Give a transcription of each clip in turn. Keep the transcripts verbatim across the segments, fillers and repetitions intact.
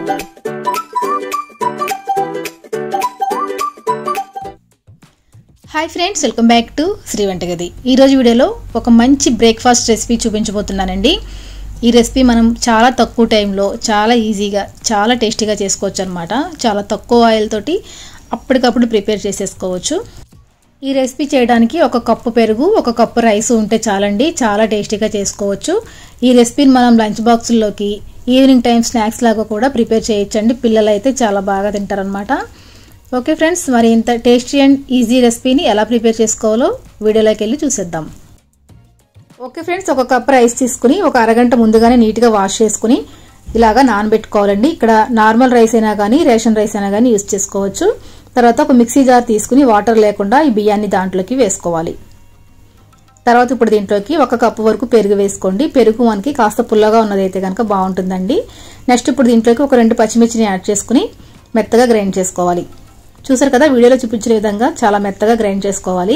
Hi friends, welcome back to Sri Vantagadi. ఈరోజు వీడియోలో ఒక మంచి బ్రేక్ఫాస్ట్ రెసిపీ చూపించబోతున్నానండి. ఈ రెసిపీ మనం చాలా తక్కువ టైంలో చాలా ఈజీగా చాలా టేస్టీగా చేసుకోవచ్చు అనమాట. చాలా తక్కువ ఆయిల్ తోటి అప్పటికప్పుడు ప్రిపేర్ చేసేసుకోవచ్చు. ఈ రెసిపీ చేయడానికి ఒక కప్పు పెరుగు, ఒక కప్పు రైస్ ఉంటే చాలండి. చాలా టేస్టీగా చేసుకోవచ్చు. ఈ రెసిపీని మనం లంచ్ బాక్సుల్లోకి, ఈవినింగ్ టైం స్నాక్స్ లాగా కూడా ప్రిపేర్ చేయొచ్చండి. పిల్లలు అయితే చాలా బాగా తింటారనమాట. ఓకే ఫ్రెండ్స్, మరి ఇంత టేస్టీ అండ్ ఈజీ రెసిపీని ఎలా ప్రిపేర్ చేసుకోవాలో వీడియోలోకి వెళ్ళి చూసేద్దాం. ఓకే ఫ్రెండ్స్, ఒక కప్ రైస్ తీసుకుని ఒక అరగంట ముందుగానే నీట్గా వాష్ చేసుకుని ఇలాగా నానబెట్టుకోవాలండి. ఇక్కడ నార్మల్ రైస్ అయినా కానీ రేషన్ రైస్ అయినా కానీ యూజ్ చేసుకోవచ్చు. తర్వాత ఒక మిక్సీ జార్ తీసుకుని వాటర్ లేకుండా ఈ బియ్యాన్ని దాంట్లోకి వేసుకోవాలి. తర్వాత ఇప్పుడు దీంట్లోకి ఒక కప్పు వరకు పెరుగు వేసుకోండి. పెరుగు మనకి కాస్త పుల్లగా ఉన్నదైతే కనుక బాగుంటుందండి. నెక్స్ట్ ఇప్పుడు దీంట్లోకి ఒక రెండు పచ్చిమిర్చిని యాడ్ చేసుకుని మెత్తగా గ్రైండ్ చేసుకోవాలి. చూసారు కదా, వీడియోలో చూపించిన విధంగా చాలా మెత్తగా గ్రైండ్ చేసుకోవాలి.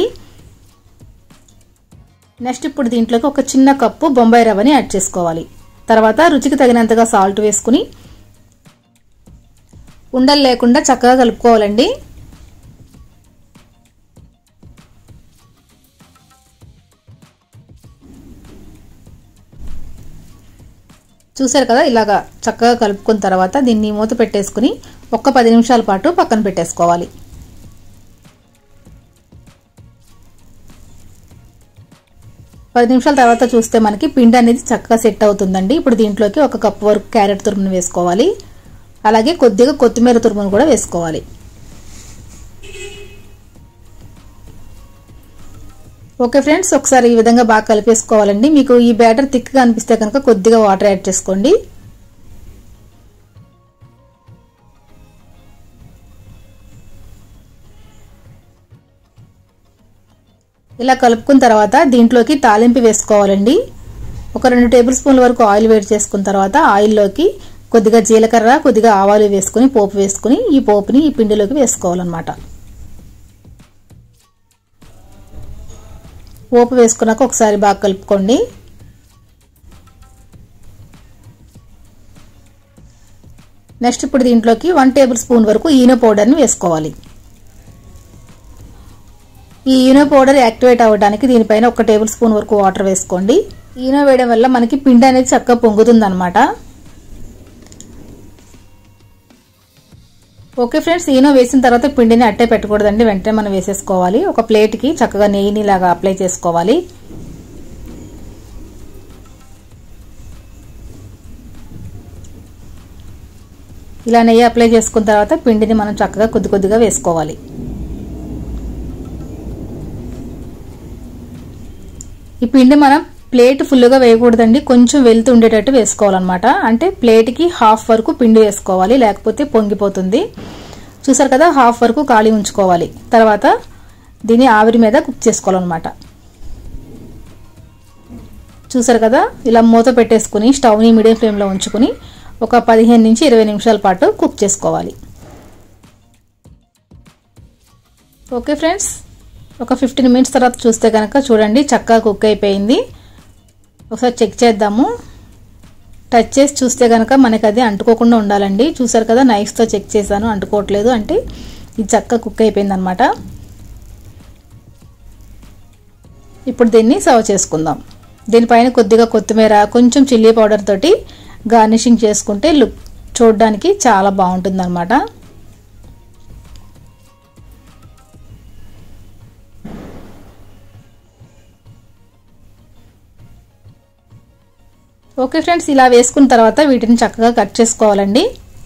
నెక్స్ట్ ఇప్పుడు దీంట్లోకి ఒక చిన్న కప్పు బొంబాయి రవ్వని యాడ్ చేసుకోవాలి. తర్వాత రుచికి తగినంతగా సాల్ట్ వేసుకుని ఉండలు లేకుండా చక్కగా కలుపుకోవాలండి. చూసారు కదా, ఇలాగా చక్కగా కలుపుకున్న తర్వాత దీన్ని మూత పెట్టేసుకుని ఒక్క పది నిమిషాల పాటు పక్కన పెట్టేసుకోవాలి. పది నిమిషాల తర్వాత చూస్తే మనకి పిండి అనేది చక్కగా సెట్ అవుతుందండి. ఇప్పుడు దీంట్లోకి ఒక కప్పు వరకు క్యారెట్ తురుమును వేసుకోవాలి. అలాగే కొద్దిగా కొత్తిమీర తురుమును కూడా వేసుకోవాలి. ఓకే ఫ్రెండ్స్, ఒకసారి ఈ విధంగా బాగా కలిపేసుకోవాలండి. మీకు ఈ బ్యాటర్ థిక్గా అనిపిస్తే కనుక కొద్దిగా వాటర్ యాడ్ చేసుకోండి. ఇలా కలుపుకున్న తర్వాత దీంట్లోకి తాలింపు వేసుకోవాలండి. ఒక రెండు టేబుల్ స్పూన్ల వరకు ఆయిల్ వేడి చేసుకున్న తర్వాత ఆయిల్లోకి కొద్దిగా జీలకర్ర, కొద్దిగా ఆవాలు వేసుకుని పోపు వేసుకుని ఈ పోపుని ఈ పిండిలోకి వేసుకోవాలన్నమాట. పోపు వేసుకున్నాక ఒకసారి బాగా కలుపుకోండి. నెక్స్ట్ ఇప్పుడు దీంట్లోకి వన్ టేబుల్ స్పూన్ వరకు ఈనో పౌడర్ని వేసుకోవాలి. ఈ ఈనో పౌడర్ యాక్టివేట్ అవ్వడానికి దీనిపైన ఒక టేబుల్ స్పూన్ వరకు వాటర్ వేసుకోండి. ఈనో వేయడం వల్ల మనకి పిండి అనేది చక్కగా పొంగుతుంది అనమాట. ఓకే ఫ్రెండ్స్, ఈనో వేసిన తర్వాత పిండిని అట్టే పెట్టకూడదండి, వెంటనే మనం వేసేసుకోవాలి. ఒక ప్లేట్కి చక్కగా నెయ్యిని ఇలాగా అప్లై చేసుకోవాలి. ఇలా నెయ్యి అప్లై చేసుకున్న తర్వాత పిండిని మనం చక్కగా కొద్ది కొద్దిగా వేసుకోవాలి. ఈ పిండి మనం ప్లేట్ ఫుల్గా వేయకూడదండి, కొంచెం వెళ్తూ ఉండేటట్టు వేసుకోవాలన్నమాట. అంటే ప్లేట్కి హాఫ్ వరకు పిండి వేసుకోవాలి, లేకపోతే పొంగిపోతుంది. చూసారు కదా, హాఫ్ వరకు ఖాళీ ఉంచుకోవాలి. తర్వాత దీన్ని ఆవిరి మీద కుక్ చేసుకోవాలన్నమాట. చూసారు కదా, ఇలా మూత పెట్టేసుకుని స్టవ్ని మీడియం ఫ్లేమ్లో ఉంచుకుని ఒక పదిహేను నుంచి ఇరవై నిమిషాల పాటు కుక్ చేసుకోవాలి. ఓకే ఫ్రెండ్స్, ఒక ఫిఫ్టీన్ మినిట్స్ తర్వాత చూస్తే కనుక చూడండి చక్కగా కుక్ అయిపోయింది. ఒకసారి చెక్ చేద్దాము. టచ్ చేసి చూస్తే కనుక మనకి అది అంటుకోకుండా ఉండాలండి. చూసారు కదా, నైఫ్తో చెక్ చేశాను, అంటుకోవట్లేదు, అంటే ఇది చక్కగా కుక్ అయిపోయింది అనమాట. ఇప్పుడు దీన్ని సర్వ్ చేసుకుందాం. దీనిపైన కొద్దిగా కొత్తిమీర, కొంచెం చిల్లీ పౌడర్ తోటి గార్నిషింగ్ చేసుకుంటే లుక్ చూడడానికి చాలా బాగుంటుంది అనమాట. ఓకే ఫ్రెండ్స్, ఇలా వేసుకున్న తర్వాత వీటిని చక్కగా కట్ చేసుకోవాలండి.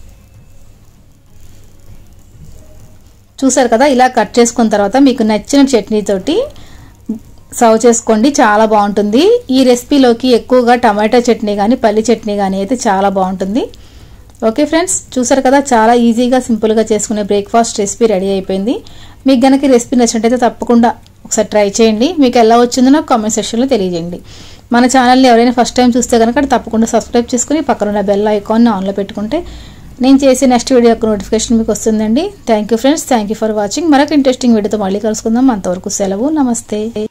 చూసారు కదా, ఇలా కట్ చేసుకున్న తర్వాత మీకు నచ్చిన చట్నీతోటి సర్వ్ చేసుకోండి, చాలా బాగుంటుంది. ఈ రెసిపీలోకి ఎక్కువగా టమాటో చట్నీ కానీ పల్లి చట్నీ కానీ అయితే చాలా బాగుంటుంది. ఓకే ఫ్రెండ్స్, చూసారు కదా, చాలా ఈజీగా సింపుల్గా చేసుకునే బ్రేక్ఫాస్ట్ రెసిపీ రెడీ అయిపోయింది. మీకు కనుక ఈ రెసిపీ నచ్చినట్టయితే తప్పకుండా ఒకసారి ట్రై చేయండి. మీకు ఎలా వచ్చిందో నాకు కామెంట్ సెక్షన్లో తెలియజేయండి. మన ఛానల్ని ఎవరైనా ఫస్ట్ టైం చూస్తే కనుక తప్పకుండా సబ్స్క్రైబ్ చేసుకుని పక్కన బెల్ ఐకాన్ని ఆన్లో పెట్టుకుంటే నేను చేసే నెక్స్ట్ వీడియో యొక్క నోటిఫికేషన్ మీకు వస్తుందండి. Thank you friends, thank you for watching. మరొక ఇంట్రెస్టింగ్ వీడియోతో మళ్ళీ కలుసుకుందాం. అంతవరకు సెలవు, నమస్తే.